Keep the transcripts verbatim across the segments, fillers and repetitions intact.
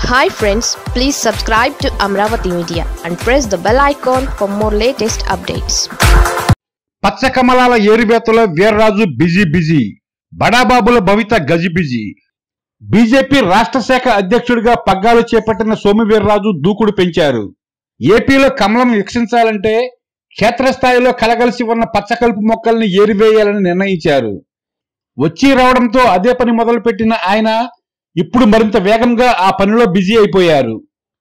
Hi friends, please subscribe to Amravati Media and press the bell icon for more latest updates. పచ్చ కమలాల ఏరుబేతలో Veerraju busy busy, బడాబాబుల భవిత గజిబిజీ. BJP రాష్ట్ర శాఖ అధ్యక్షుడిగా పగ్గాలు చేపట్టిన సోము వీర్రాజు దూకుడు పెంచారు. ఏపీలో కమలం వికసించాలంటే క్షేత్రస్థాయిలో కలగలిసి ఉన్న పచ్చకలుపు మొక్కల్ని ఏరివేయాలని నిర్ణయించారు. వచ్చి రావడంతో అదే పని మొదలుపెట్టిన ఆయన ఇప్పుడు మరింత వేగంగా ఆ పనిలో బిజీ అయిపోయారు.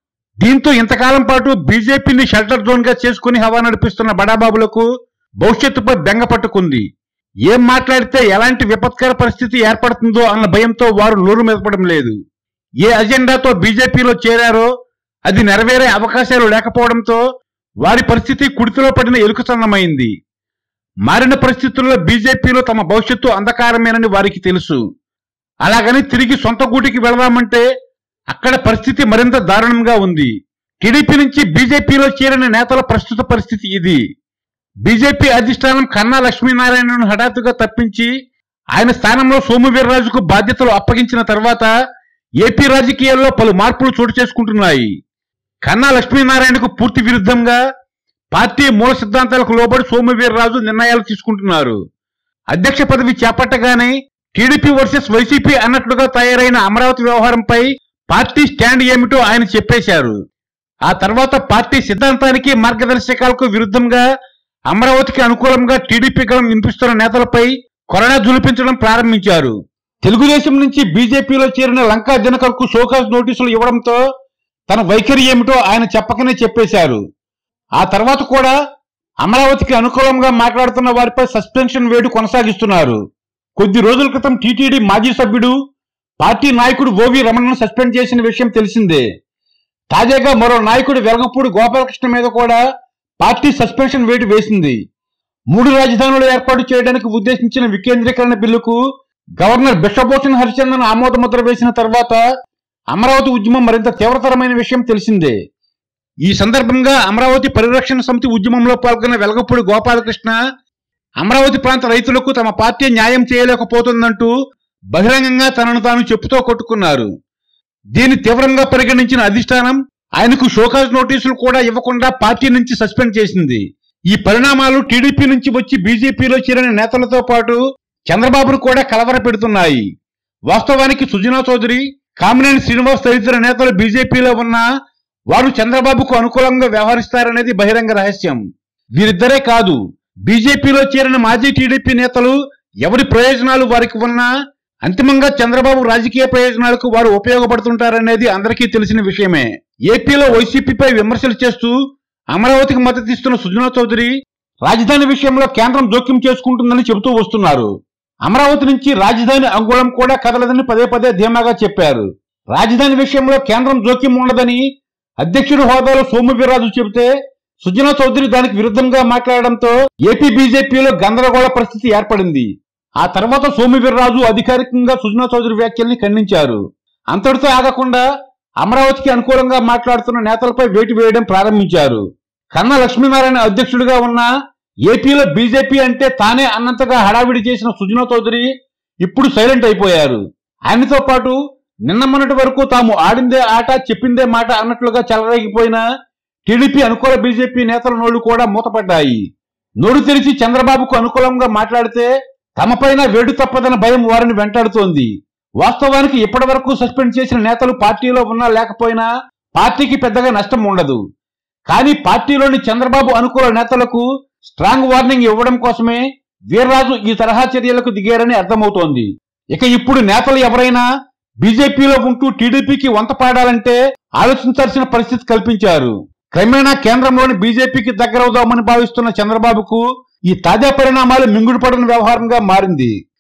దీంతో ఇంతకాలం పాటు బీజేపీని షెల్టర్ జోన్ గా చేసుకుని హవా నడిపిస్తున్న బడాబాబులకు భవిష్యత్తుపై బెంగ పట్టుకుంది. ఏం మాట్లాడితే ఎలాంటి విపత్కర పరిస్థితి ఏర్పడుతుందో అన్న భయంతో వారు నోరు మెదపడం లేదు. ఏ అజెండాతో బీజేపీలో చేరారో అది నెరవేరే అవకాశాలు లేకపోవడంతో వారి పరిస్థితి కుడితిలో పడిన ఎలుకసన్నమైంది. మారిన పరిస్థితుల్లో బీజేపీలో తమ భవిష్యత్తు అంధకారమేనని వారికి తెలుసు. అలాగని తిరిగి సొంత గూటికి వెళదామంటే అక్కడ పరిస్థితి మరింత దారుణంగా ఉంది. టీడీపీ నుంచి బీజేపీలో చేరిన నేతల ప్రస్తుత పరిస్థితి ఇది. బీజేపీ అధిష్టానం కన్నా లక్ష్మీనారాయణను హఠాత్తుగా తప్పించి ఆయన స్థానంలో సోము వీర్రాజుకు బాధ్యతలు అప్పగించిన తర్వాత ఏపీ రాజకీయాల్లో పలు మార్పులు చోటు చేసుకుంటున్నాయి. కన్నా లక్ష్మీనారాయణకు పూర్తి విరుద్ధంగా పార్టీ మూల సిద్ధాంతాలకు లోబడి సోము వీర్రాజు నిర్ణయాలు తీసుకుంటున్నారు. అధ్యక్ష పదవి చేపట్టగానే టీడీపీ వర్సెస్ వైసీపీ అన్నట్లుగా తయారైన అమరావతి వ్యవహారంపై పార్టీ స్టాండ్ ఏమిటో ఆయన చెప్పేశారు. ఆ తర్వాత పార్టీ సిద్ధాంతానికి మార్గదర్శకాలకు విరుద్ధంగా అమరావతికి అనుకూలంగా టీడీపీ గళం వినిపిస్తున్న నేతలపై కొరడా జులిపించడం ప్రారంభించారు. తెలుగుదేశం నుంచి బీజేపీలో చేరిన లంకా జనకర్కు షోకాజ్ నోటీసులు ఇవ్వడంతో తన వైఖరి ఏమిటో ఆయన చెప్పకనే చెప్పేశారు. ఆ తర్వాత కూడా అమరావతికి అనుకూలంగా మాట్లాడుతున్న వారిపై సస్పెన్షన్ వేటు కొనసాగిస్తున్నారు. కొద్ది రోజుల క్రితం టీటీడీ మాజీ సభ్యుడు పార్టీ నాయకుడు ఓవి రమణను సస్పెండ్ చేసిన విషయం తెలిసిందే. తాజాగా మరో నాయకుడు వెలగపూడి గోపాలకృష్ణ మీద కూడా పార్టీ సస్పెన్షన్ వేటు వేసింది. మూడు రాజధానులు ఏర్పాటు చేయడానికి ఉద్దేశించిన వికేంద్రీకరణ బిల్లుకు గవర్నర్ బిశ్వభూషణ్ హరిచందన్ ఆమోదముద్ర వేసిన తర్వాత అమరావతి ఉద్యమం మరింత తీవ్రతరమైన విషయం తెలిసిందే. ఈ సందర్భంగా అమరావతి పరిరక్షణ సమితి ఉద్యమంలో పాల్గొన్న వెలగపూడి గోపాలకృష్ణ అమరావతి ప్రాంత రైతులకు తమ పార్టీ న్యాయం చేయలేకపోతుందంటూ బహిరంగంగా తనను తాను చెప్పుతో కొట్టుకున్నారు. దీన్ని తీవ్రంగా పరిగణించిన అధిష్టానం ఆయనకు షోకాజ్ నోటీసులు కూడా ఇవ్వకుండా పార్టీ నుంచి సస్పెండ్ చేసింది. ఈ పరిణామాలు టీడీపీ నుంచి వచ్చి బీజేపీలో చేరిన నేతలతో పాటు చంద్రబాబును కూడా కలవర పెడుతున్నాయి. వాస్తవానికి సుజనా చౌదరి, కామినేని శ్రీనివాస్ తదితర నేతలు బీజేపీలో ఉన్నా వారు చంద్రబాబుకు అనుకూలంగా వ్యవహరిస్తారనేది బహిరంగ రహస్యం. వీరిద్దరే కాదు, బీజేపీలో చేరిన మాజీ టీడీపీ నేతలు ఎవరి ప్రయోజనాలు వారికి ఉన్నా అంతిమంగా చంద్రబాబు రాజకీయ ప్రయోజనాలకు వారు ఉపయోగపడుతుంటారనేది అందరికీ తెలిసిన విషయమే. ఏపీలో వైసీపీపై విమర్శలు చేస్తూ అమరావతికి మద్దతిస్తున్న సుజనా చౌదరి రాజధాని విషయంలో కేంద్రం జోక్యం చేసుకుంటుందని చెబుతూ వస్తున్నారు. అమరావతి నుంచి రాజధాని అంగుళం కూడా కదలదని పదే పదే ధీమాగా చెప్పారు. రాజధాని విషయంలో కేంద్రం జోక్యం ఉండదని అధ్యక్షుడి హోదాలో సోము వీర్రాజు చెబితే సుజనా చౌదరి దానికి విరుద్ధంగా మాట్లాడడంతో ఏపీ బీజేపీలో గందరగోళ పరిస్థితి ఏర్పడింది. ఆ తర్వాత సోము వీర్రాజు అధికారికంగా సుజనా చౌదరి వ్యాఖ్యల్ని ఖండించారు. అంతటితో ఆగకుండా అమరావతికి అనుకూలంగా మాట్లాడుతున్న నేతలపై వేటు వేయడం ప్రారంభించారు. కన్నా లక్ష్మీనారాయణ అధ్యక్షుడిగా ఉన్న ఏపీలో బీజేపీ అంటే తానే అన్నంతగా హడావిడి చేసిన సుజనా చౌదరి ఇప్పుడు సైలెంట్ అయిపోయారు. ఆయనతో పాటు నిన్న మొన్నటి వరకు తాము ఆడిందే ఆట చెప్పిందే మాట అన్నట్లుగా చెలరేగిపోయిన టీడీపీ అనుకూల బీజేపీ నేతల నోళ్లు కూడా మూతపడ్డాయి. నోరు తెరిచి చంద్రబాబుకు అనుకూలంగా మాట్లాడితే తమపైన వేడు తప్పదన్న భయం వారిని వెంటాడుతోంది. వాస్తవానికి ఇప్పటి వరకు సస్పెండ్ చేసిన నేతలు పార్టీలో ఉన్నా లేకపోయినా పార్టీకి పెద్దగా నష్టం ఉండదు. కానీ పార్టీలోని చంద్రబాబు అనుకూల నేతలకు స్ట్రాంగ్ వార్నింగ్ ఇవ్వడం కోసమే వీర్రాజు ఈ తరహా చర్యలకు దిగారని అర్థమవుతోంది. ఇక ఇప్పుడు నేతలు ఎవరైనా బీజేపీలో ఉంటూ టీడీపీకి వంత పాడాలంటే ఆలోచించాల్సిన పరిస్థితి కల్పించారు. క్రమేణా కేంద్రంలోని బీజేపీకి దగ్గరవుదామని భావిస్తున్న చంద్రబాబుకు ఈ తాజా పరిణామాలు మింగుడు పడిన వ్యవహారంగా మారింది.